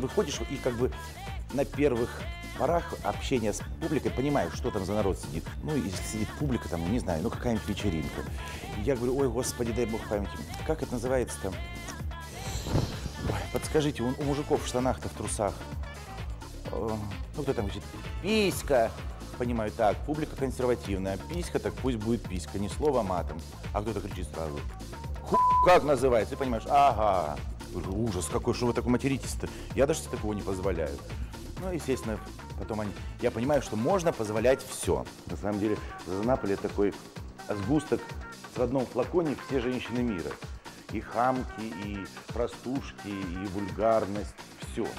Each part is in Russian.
выходишь и как бы на первых порах общения с публикой понимаешь, что там за народ сидит. Ну, если сидит публика, там, не знаю, ну, какая-нибудь вечеринка. И я говорю, ой, господи, дай бог памяти. Как это называется-то? Ой, подскажите, у мужиков в штанах-то, в трусах. Ну, кто там говорит? Писька. Понимаю, так, публика консервативная. Писька, так пусть будет писька, ни слова матом. А кто-то кричит сразу. Как называется? Ты понимаешь, ага. Ужас какой, что вы так материтесь-то? Я даже себе такого не позволяю. Ну, естественно, потом я понимаю, что можно позволять все. На самом деле, Заза-Наполи — такой сгусток в одном флаконе все женщины мира. И хамки, и простушки, и вульгарность, все.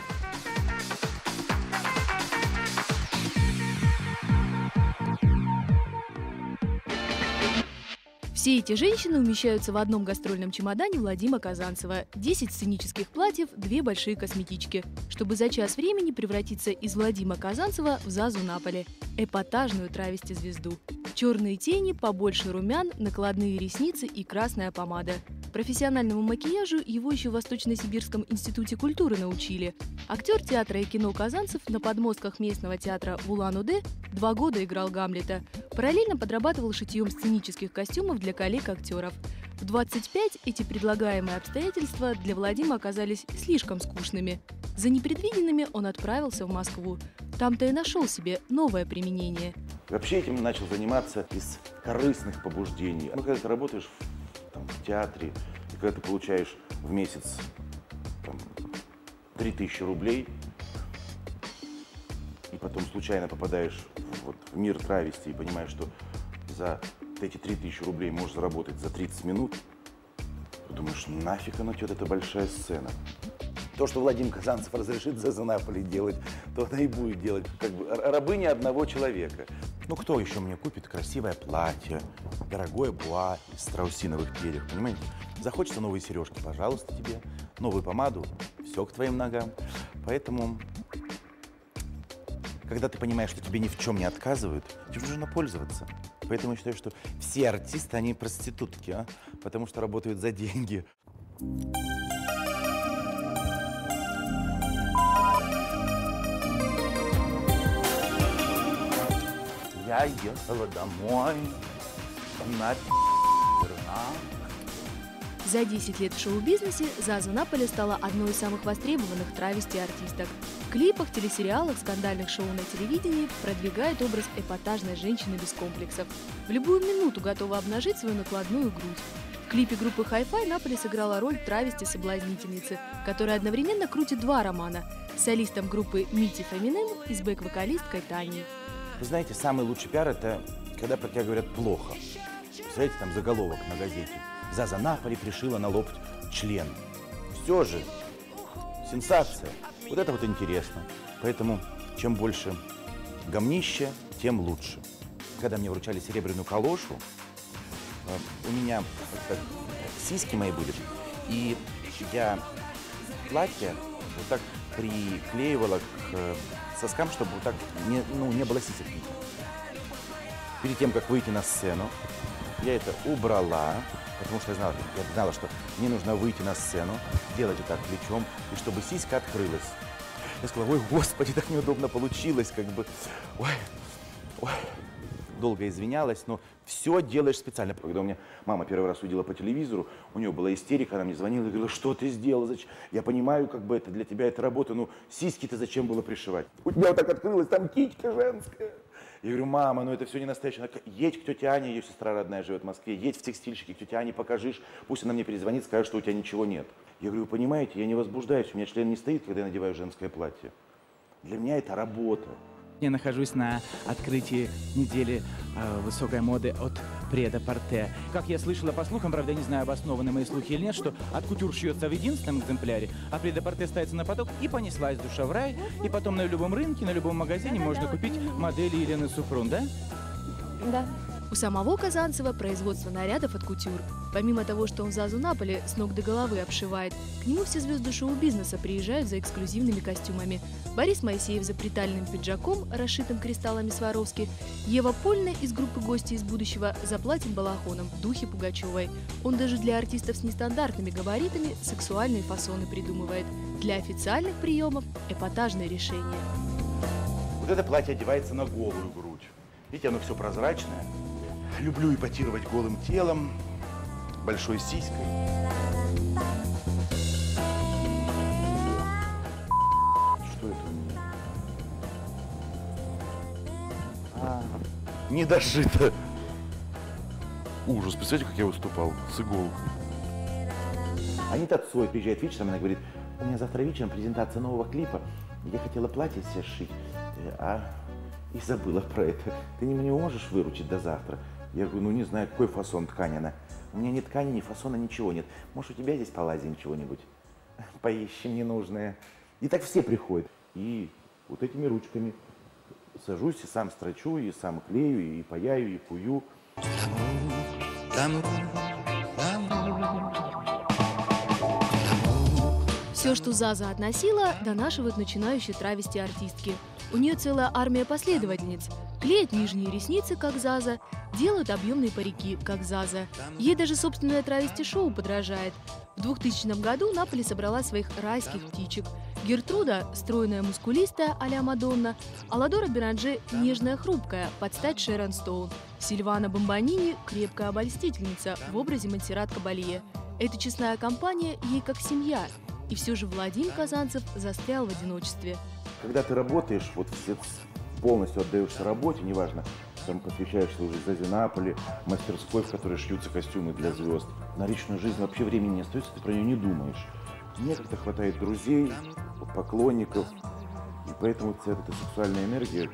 Все эти женщины умещаются в одном гастрольном чемодане Владима Казанцева. 10 сценических платьев, 2 большие косметички, чтобы за час времени превратиться из Владима Казанцева в Зазу-Наполи, эпатажную травести-звезду. Черные тени, побольше румян, накладные ресницы и красная помада. Профессиональному макияжу его еще в Восточно-Сибирском институте культуры научили. Актер театра и кино Казанцев на подмостках местного театра в Улан-Удэ 2 года играл Гамлета. Параллельно подрабатывал шитьем сценических костюмов для коллег-актеров. В 25 эти предлагаемые обстоятельства для Владима оказались слишком скучными. За непредвиденными он отправился в Москву. Там-то и нашел себе новое применение. Вообще этим начал заниматься из корыстных побуждений. Ну, когда ты работаешь в театре, и когда ты получаешь в месяц 3000 рублей, и потом случайно попадаешь в мир травести и понимаешь, что за эти 3000 рублей можешь заработать за 30 минут, ты думаешь, нафиг оно тебе, это большая сцена. То, что Владимир Казанцев разрешит Заза-Наполи делать, то она и будет делать. Как бы рабыня одного человека. Ну, кто еще мне купит красивое платье, дорогое буа из страусиновых перьев, понимаете? Захочется новые сережки, пожалуйста, тебе. Новую помаду, все к твоим ногам. Поэтому, когда ты понимаешь, что тебе ни в чем не отказывают, тебе нужно пользоваться. Поэтому я считаю, что все артисты, они проститутки, потому что работают за деньги. Я ехала домой на За 10 лет в шоу-бизнесе Заза-Наполи стала одной из самых востребованных травести-артисток. В клипах, телесериалах, скандальных шоу на телевидении продвигает образ эпатажной женщины без комплексов. В любую минуту готова обнажить свою накладную грудь. В клипе группы Hi-Fi Наполи сыграла роль травести-соблазнительницы, которая одновременно крутит 2 романа – с солистом группы Мити Феминем и с бэк-вокалисткой Таней. Вы знаете, самый лучший пиар – это когда про тебя говорят плохо. Представляете, там заголовок на газете. Заза-Наполи пришила на лоб член. Все же, сенсация. Вот это вот интересно. Поэтому чем больше гомнища, тем лучше. Когда мне вручали серебряную калошу, у меня сиськи мои были, и я платье вот так приклеивала к соскам, чтобы вот так не было сисек. Перед тем, как выйти на сцену, я это убрала, потому что я знала, что мне нужно выйти на сцену, делать вот так плечом, и чтобы сиська открылась. Я сказала, ой, господи, так неудобно получилось, как бы, ой. Долго извинялась, но все делаешь специально. Когда у меня мама первый раз увидела по телевизору, у нее была истерика, она мне звонила и говорила, что ты сделала, зачем? Я понимаю, как бы это для тебя это работа, но сиськи-то зачем было пришивать? У тебя вот так открылась, там китька женская. Я говорю, мама, ну это все не настоящее. Едь к тете Ане, ее сестра родная живет в Москве, едь в текстильщики, к тете Ане покажешь, пусть она мне перезвонит, скажет, что у тебя ничего нет. Я говорю, вы понимаете, я не возбуждаюсь, у меня член не стоит, когда я надеваю женское платье. Для меня это работа. Я нахожусь на открытии недели высокой моды от Прет-а-Порте. Как я слышала по слухам, правда, не знаю, обоснованы мои слухи или нет, что от кутюр шьется в единственном экземпляре, а Прет-а-Порте ставится на поток, и понеслась душа в рай, и потом на любом рынке, на любом магазине можно купить модели Елены Супрун, да? Да. У самого Казанцева производство нарядов от кутюр. Помимо того, что он Зазу Наполи с ног до головы обшивает, к нему все звезды шоу-бизнеса приезжают за эксклюзивными костюмами. Борис Моисеев за приталенным пиджаком, расшитым кристаллами Сваровски, Ева Польна из группы «Гости из будущего» за платьем-балахоном в духе Пугачевой. Он даже для артистов с нестандартными габаритами сексуальные фасоны придумывает. Для официальных приемов – эпатажные решения. Вот это платье одевается на голую грудь. Видите, оно все прозрачное. Люблю эпатировать голым телом, большой сиськой. Что это у меня? Не дошито. Ужас, представляете, как я выступал с иголкой. Анита Цой приезжает вечером, она говорит: у меня завтра вечером презентация нового клипа. Я хотела платье себе сшить, и забыла про это. Ты мне можешь выручить до завтра? Я говорю, ну не знаю, какой фасон ткани она. У меня ни ткани, ни фасона, ничего нет. Может, у тебя здесь полазим чего-нибудь? Поищем ненужное. И так все приходят. И вот этими ручками сажусь и сам строчу, и сам клею, и паяю, и кую. Все, что Заза относила, донашивают начинающие травести-артистки. У нее целая армия последовательниц. Клеят нижние ресницы, как Заза, делают объемные парики, как Заза. Ей даже собственное травести-шоу подражает. В 2000 году Наполи собрала своих райских птичек. Гертруда – стройная мускулистая а-ля Мадонна, Аладора Беранже – нежная хрупкая, под стать Шерон Стоун. Сильвана Бомбанини – крепкая обольстительница в образе Монсеррат Кабалье. Эта честная компания ей как семья. И все же Владимир Казанцев застрял в одиночестве. Когда ты работаешь, вот полностью отдаешься работе, неважно, там посвящаешься уже Зазе Наполи, мастерской, в которой шьются костюмы для звезд. На личную жизнь вообще времени не остается, ты про нее не думаешь. Мне как-то хватает друзей, поклонников, и поэтому вся эта сексуальная энергия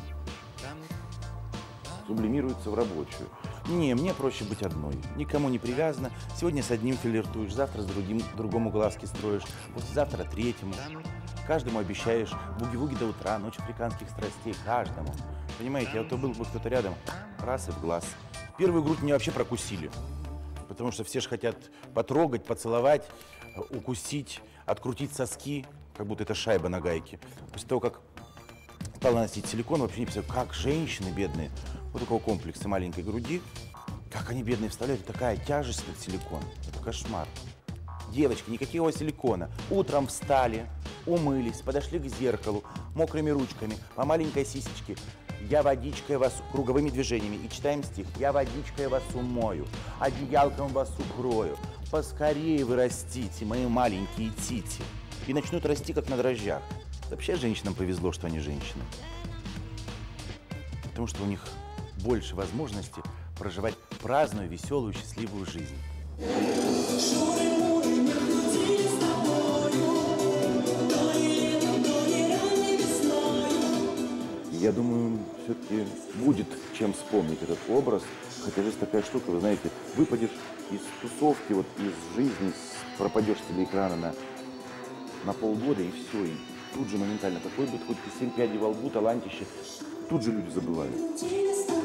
сублимируется в рабочую. Не, мне проще быть одной, никому не привязана. Сегодня с одним флиртуешь, завтра с другому глазки строишь, послезавтра третьему. Каждому обещаешь буги-вуги до утра, ночь африканских страстей, каждому. Понимаете, а то был бы кто-то рядом, раз и в глаз. Первую грудь мне вообще прокусили, потому что все же хотят потрогать, поцеловать, укусить, открутить соски, как будто это шайба на гайке. После того, как стала носить силикон, вообще не представляю, как женщины бедные, вот такого комплекса маленькой груди, как они бедные вставляют, такая тяжесть от силикона, это кошмар. Девочки, никакого силикона. Утром встали, умылись, подошли к зеркалу, мокрыми ручками, по маленькой сисечке. Я водичкой вас круговыми движениями. И читаем стих. Я водичкой вас умою, одеялком вас укрою. Поскорее вы растите, мои маленькие тити. И начнут расти, как на дрожжах. Вообще женщинам повезло, что они женщины. Потому что у них больше возможности проживать праздную, веселую, счастливую жизнь. Я думаю, все-таки будет чем вспомнить этот образ. Хотя есть такая штука, вы знаете, выпадешь из тусовки, вот из жизни, пропадешь с телеэкрана на полгода, и все. И тут же моментально, какой бы хоть 7 пядей во лбу, талантище, тут же люди забывают.